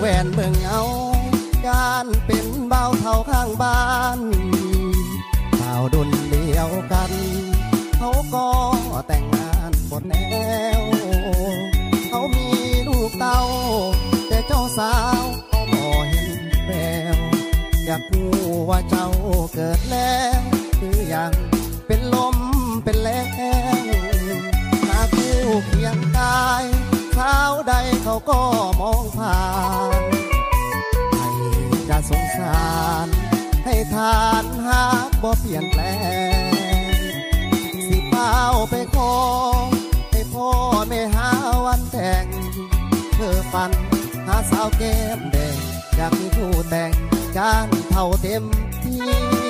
แหวนเมืองเอาการเป็นบ่าวเท่าข้างบ้านบ่าวดุลเดียวกันเขาก็แต่งงานหมดแล้วเขามีลูกเต้าแต่เจ้าสาวเขาบ่เห็นแววอยากรู้ว่าเจ้าเกิดแล้วหรือยังเป็นลมเป็นแรงหาคู่เคียงกายเท้าใดเขาก็มองผ่านให้จะสงสารให้ทานหากบ่เปลี่ยนแปลงสิเป้าไปขอให้พ่อไม่หาวันแต่งเธอฝันหาสาวแก้มแดงอยากมีคู่แต่งการเท่าเต็มที่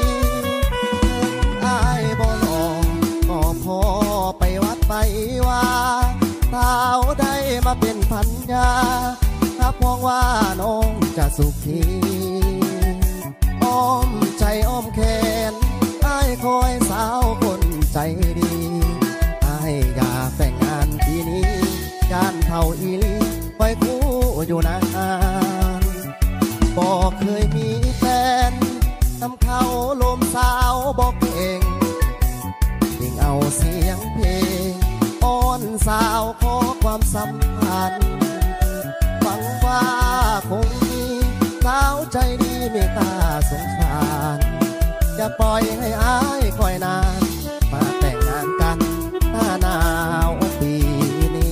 อายบ่หลอกก็พอไปวัดไปว่าสาวได้มาเป็นพันยาถ้าพองว่าน้องจะสุขีอ้อมใจอ้อมแขนอายคอยสาวคนใจดีอายอยากแต่งงานปีนี้การเท่าอีลีไว้คู่อยู่นานบอกเคยมีแฟนทำเขาลมสาวบอกเก่งยิ่งเอาเสียงเพลงอ้อนสาวขอความสัมพันธ์หวังว่าคงมีสาวใจดีเมตตาสงสารอย่าปล่อยให้อายคอยนานมาแต่งงานกันหน้าหนาวปีนี้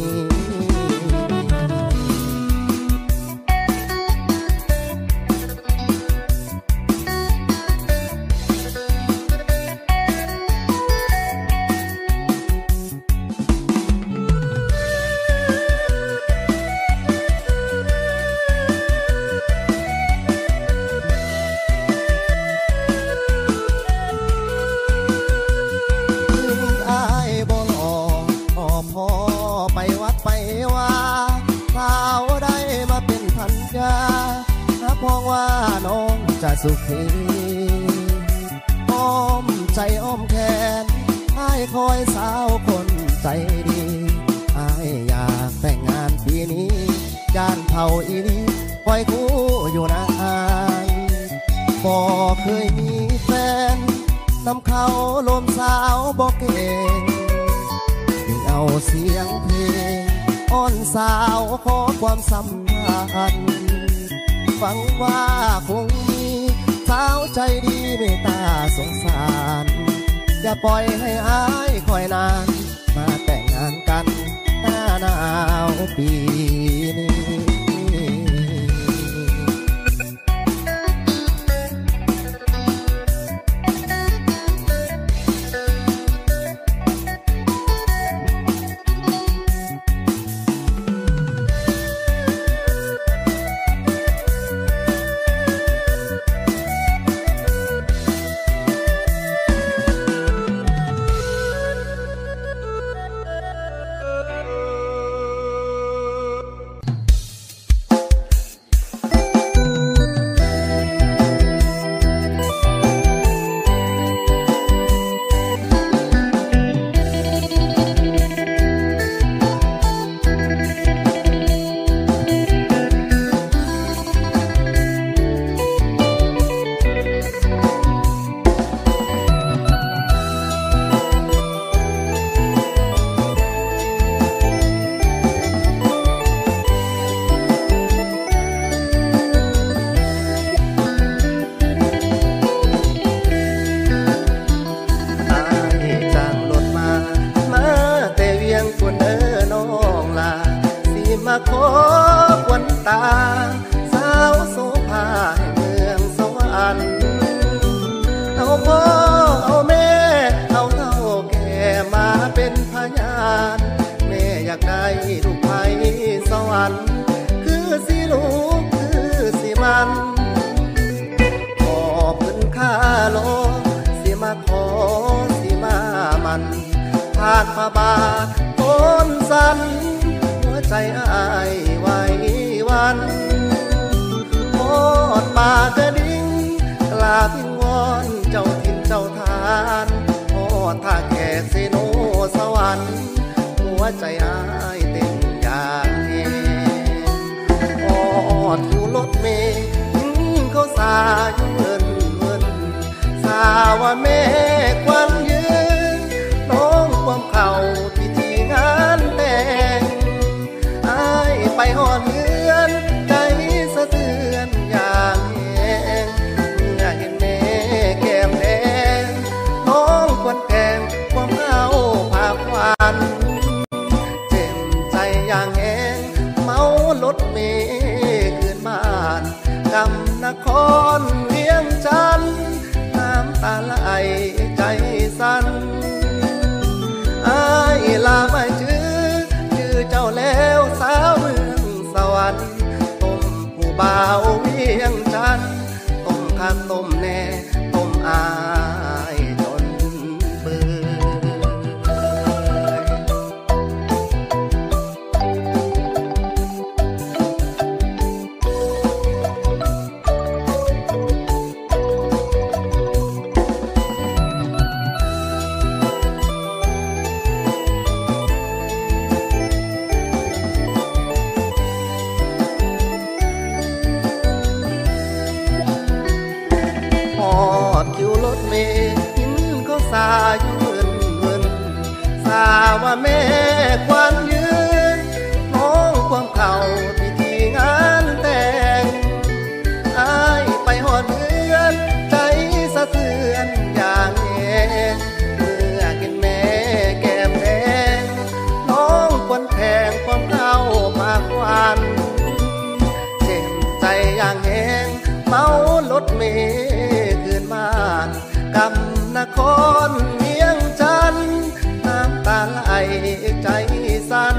พองว่าน้องจะสุขีอ้อมใจอ้อมแขนให้คอยสาวคนใจดีให้อยากแต่งงานปีนี้ย่านเผาอีนีคอยคู่อยู่นานบอกเคยมีแฟนนำเขาลมสาวบอกเก่งยิ่งเอาเสียงเพลงอ้อนสาวขอความสัมพันธ์หวังว่าคงมีสาวใจดีเมตตาสงสารอย่าปล่อยให้อายคอยนานมาแต่งงานกันหน้าหนาวปีนี้ขอควันตาสาวโสภาแห่งเมืองสวรรค์เอาพ่อเอาแม่เอาเฒ่าแก่มาเป็นพยานแม่อยากได้ลูกไผ่สวรรค์คือสิลูกคือสิมันขอพื้นค่าโลสิมาขอสิมามันผ่านพระบาทโอนสันใจอ้ายไว้วันโอดป่ากระดิ่งกลาพิงวอนเจ้าถิ่นเจ้าทานโอดท่าแขกเซโนสวรรค์หัวใจอ้ายเต้นอย่างแหงโอดดคิวรถเมล์เขาสาอยู่เวินสาว่าแม่ควันยืนน้องความเข่าพิธีงานแต่งอ้ายไปหอดเรือนใจสะเทือนอย่างแหงเมื่อเห็นแม่แก้มแดงน้องควันแกงความเข่าผากหวานเจ็บใจอย่างแหงเมารถเมล์คืนบ้านกำนครเวียงจันทน์น้ำตาไหลใจสั่นอ้ายลาไม่ชื่อเจ้าแล้วสาวเมืองสวรรค์ต้มผู้บ่าวเวียงจันทน์ต้มข้างต้มแน่ต้มอายจนเบื่สาอยู่เวินสาว่าแม่ควันยืนน้องความเข่าพิธีงานแต่งอ้ายไปหอดเรือนใจสะเทือนอย่างแหงเมื่อเห็นแม่แก้มแดงน้องควันแพงความเข่าผากหวานเจ็บใจอย่างแหงเมารถเมล์คืนบ้านกำนครเวียงจันทน์น้ำตาไหลใจสั่น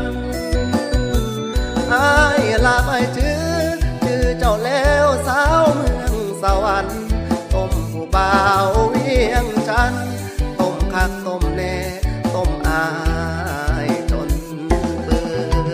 อ้ายลาไม่ชื่อเจ้าแล้วสาวเมืองสวรรค์ต้มผู้บ่าวเวียงจันทน์ต้มคักต้มแน่ต้มอายจนเบื่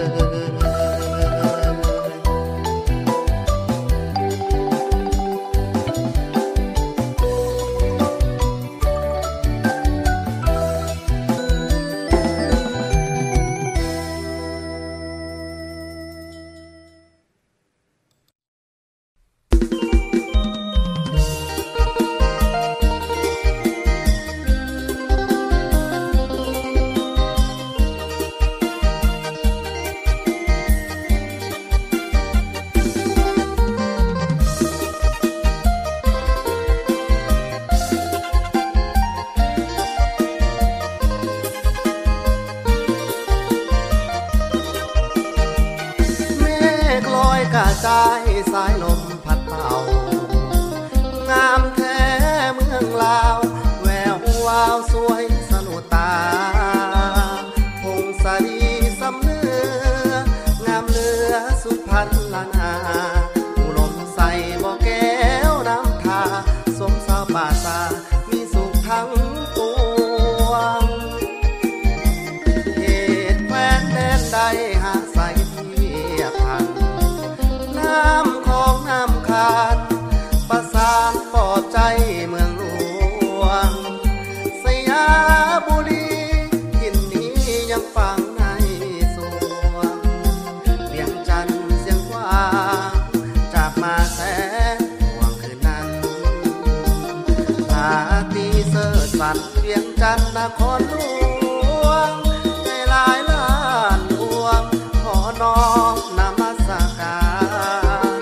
อกระจายสายลมพัดเป่างามแท้เมืองลาวแวววาวสวยสนุตาพงศรีสำเนืองามเหลือสุพรรณละนาอุลมใส่บ่อแก้วน้ำทาสมสาวป่าตามีสุขทั้งปวงเหตุแคว้นแดนใดหาใส่เทียบพันน้ำของน้ำคานประสานปลอบใจเมืองหลวงสยามบุรียินนี้ยังฟังในสวงเวียงจันทน์เสียงกว้างจากมาแสนห่วงคืนนั้นลาตีเสิร์ชสันเวียงจันทน์นครหลวงใจหลายล้านดวงขอน้อมนมัสการ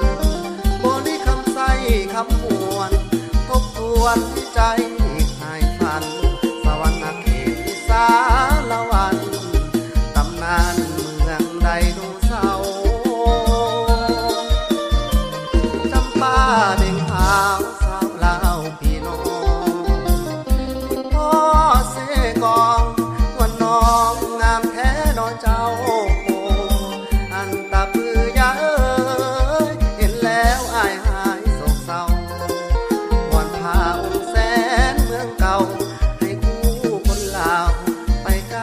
คำมวลทบทวนใจให้ฝันสวรรค์เขตอีสานละวันตำนานเมืองไดโนเสาร์จำปาเด่งขาวสาวลาวพี่น้องพ่อเสกองวันน้องงามแท้น้อยเจ้าอันตะปือยาเห็นแล้วอายหายเศร้าวอนพาองค์แสนเมืองเก่าให้คู่คนลาวไปก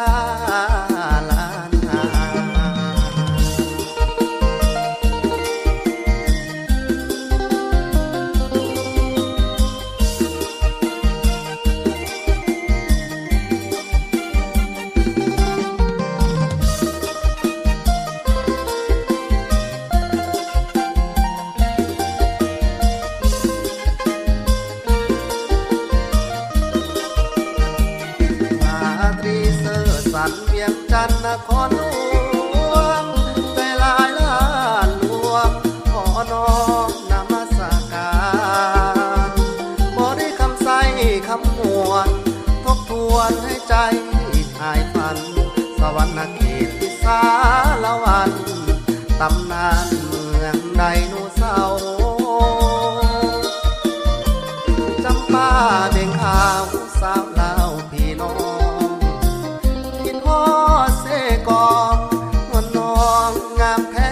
ตำนานเมืองไดโนเสาร์จำป้าเบ่งขาวสาวลาวพี่น้องกินฮอเสกองนวลน้องงามแท้